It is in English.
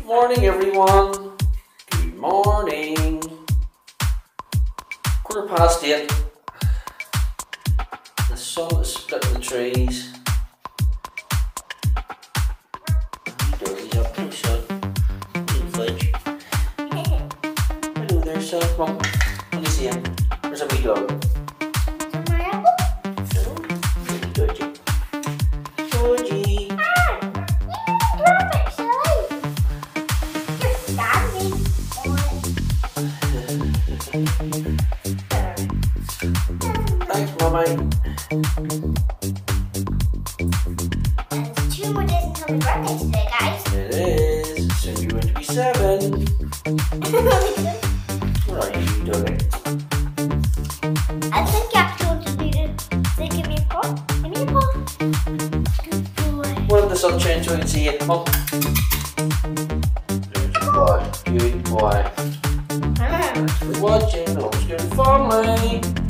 Morning, everyone. Good morning. 8:15. The sun is splitting the trees. He's up there, son. Little fudge. Hello there, son. Come on. Let me see him. Where's a wee dog? Dodgy. Dodgy. Thanks, Mommy. There's 2 more days until my birthday today, guys. It is. Soon you're going to be 7. Where are you, doggy? I think you have to go to the say, give me a paw. Give me a paw. Good boy. What if the sun shines so I can see you? Come on. There's your boy. Good boy. Thanks for watching. Homeschooling Family.